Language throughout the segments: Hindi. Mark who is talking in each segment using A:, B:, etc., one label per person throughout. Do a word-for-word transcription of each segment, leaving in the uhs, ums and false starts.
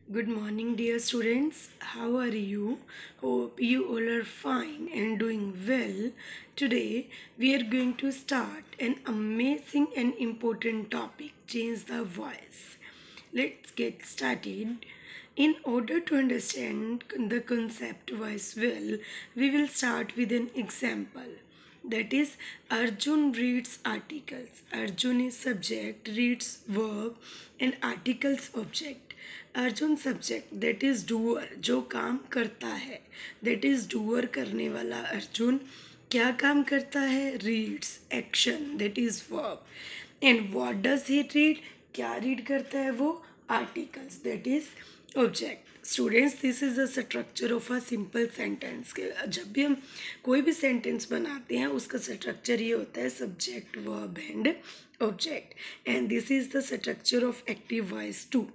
A: Good morning, dear students. How are you? Hope you all are fine and doing well. Today, we are going to start an amazing and important topic, change the voice. Let's get started. In order to understand the concept voice well, we will start with an example. That is, Arjun reads articles. Arjun is subject, reads verb, and articles object. Arjun subject that is doer जो काम करता है दैट इज डूअर करने वाला अर्जुन क्या काम करता है reads action that is verb and what does he read क्या रीड करता है वो articles that is object students this is the structure of a simple sentence जब भी हम कोई भी सेंटेंस बनाते हैं उसका स्ट्रक्चर ये होता है subject verb and object and this is the structure of active voice to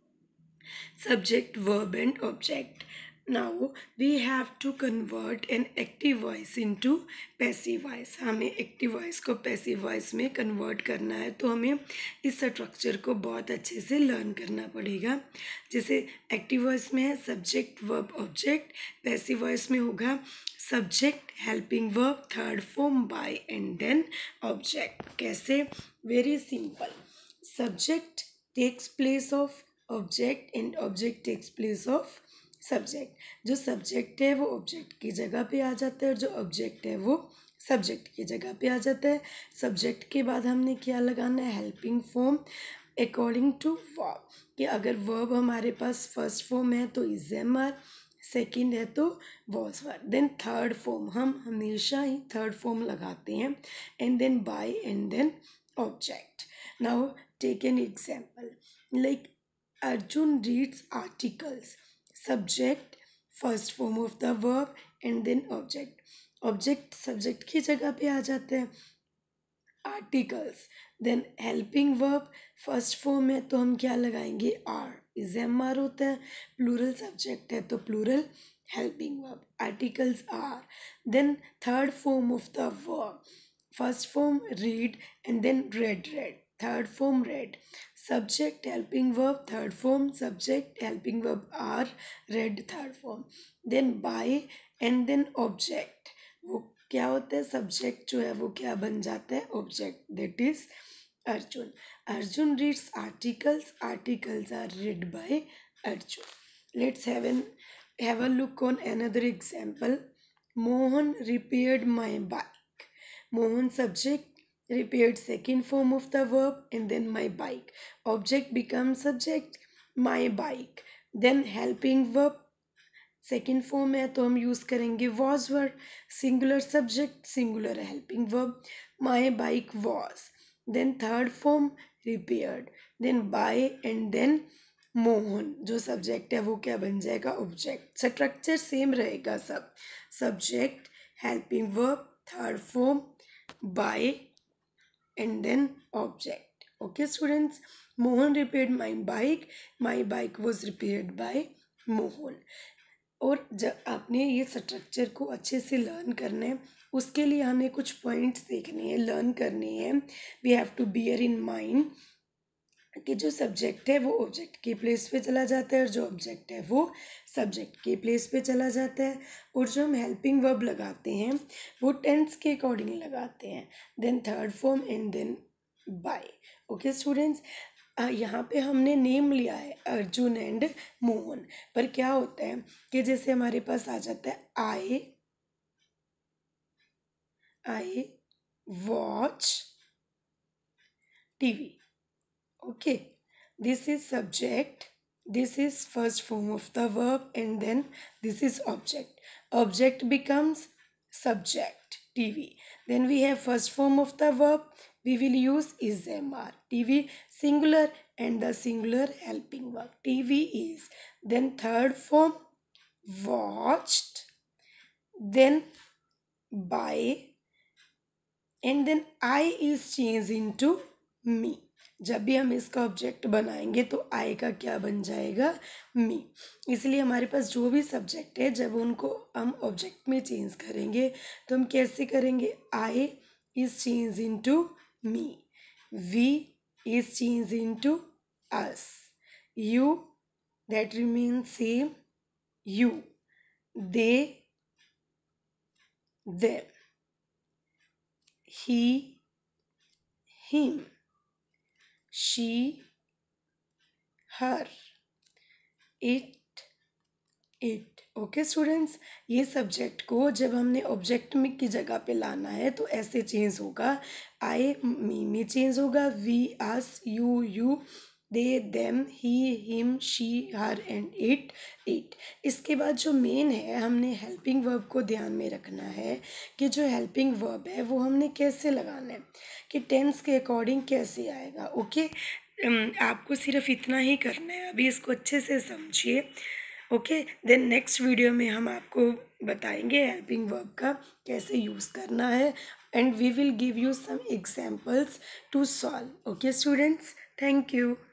A: subject, verb and object. Now we have to convert an active voice into passive voice. हमें active voice को passive voice में convert करना है तो हमें इस structure को बहुत अच्छे से learn करना पड़ेगा. जैसे active voice में है subject, verb, object. passive voice में होगा subject, helping verb, third form by and then object. कैसे? Very simple. Subject takes place of object and object takes place of subject जो सब्जेक्ट है वो ऑब्जेक्ट की जगह पे आ जाता है और जो ऑब्जेक्ट है वो सब्जेक्ट की जगह पे आ जाता है सब्जेक्ट के बाद हमने क्या लगाना है helping form according to verb कि अगर वर्ब हमारे पास फर्स्ट फॉर्म है तो इज एम आर सेकेंड है तो was were then third form हम हमेशा ही थर्ड फॉर्म लगाते हैं and then by and then object now take an example like Arjun reads articles. Subject, first form of the verb and then object. Object subject की जगह पे आ जाते हैं articles. Then helping verb first form है तो हम क्या लगाएंगे are. is एम आर होता है plural subject है तो plural helping verb. Articles are. Then third form of the verb. First form read and then read read. Third form read. Subject helping verb third form. Subject helping verb are read third form. Then by and then object. वो क्या होता है सब्जेक्ट जो है वो क्या बन जाता है object that is Arjun Arjun reads articles articles are read by Arjun let's have an have a look on another example mohan repaired my bike mohan subject repaired second form of the verb and then my bike object becomes subject my bike then helping verb second form है तो हम यूज़ करेंगे was word singular subject singular helping verb my bike was then third form repaired then by and then Mohan जो सब्जेक्ट है वो क्या बन जाएगा ऑब्जेक्ट स्ट्रक्चर सेम रहेगा सब subject helping verb third form by and then object okay students Mohan repaired my bike my bike was repaired by Mohan और जब आपने ये स्ट्रक्चर को अच्छे से लर्न करना है उसके लिए हमें कुछ पॉइंट्स देखने हैं लर्न करने हैं we have to bear in mind कि जो सब्जेक्ट है वो ऑब्जेक्ट के प्लेस पे चला जाता है और जो ऑब्जेक्ट है वो सब्जेक्ट के प्लेस पे चला जाता है और जो हम हेल्पिंग वर्ब लगाते हैं वो टेंस के अकॉर्डिंग लगाते हैं then third form and then by okay students यहाँ पे हमने नेम लिया है अर्जुन एंड मोहन पर क्या होता है कि जैसे हमारे पास आ जाता है I I watch TV okay this is subject this is first form of the verb and then this is object object becomes subject tv then we have first form of the verb we will use is mr tv singular and the singular helping verb tv is then third form watched then by and then I is changed into me जब भी हम इसका ऑब्जेक्ट बनाएंगे तो आई का क्या बन जाएगा मी इसलिए हमारे पास जो भी सब्जेक्ट है जब उनको हम ऑब्जेक्ट में चेंज करेंगे तो हम कैसे करेंगे I is change into me we is change into us you that remains same, you, they, them, he, him, she, her, it, it. Okay students, ये सब्जेक्ट को जब हमने ऑब्जेक्ट में की जगह पे लाना है तो ऐसे चेंज होगा। आई मी में चेंज होगा, we us you you, they them he him she her and it it. इसके बाद जो मेन है, हमने हेल्पिंग वर्ब को ध्यान में रखना है कि जो हेल्पिंग वर्ब है वो हमने कैसे लगाना है, कि टेंस के अकॉर्डिंग कैसे आएगा। ओके, आपको सिर्फ इतना ही करना है, अभी इसको अच्छे से समझिए। ओके, देन नेक्स्ट वीडियो में हम आपको बताएंगे हेल्पिंग वर्ब का कैसे यूज़ करना है, and we will give you some examples to solve. Okay students, thank you.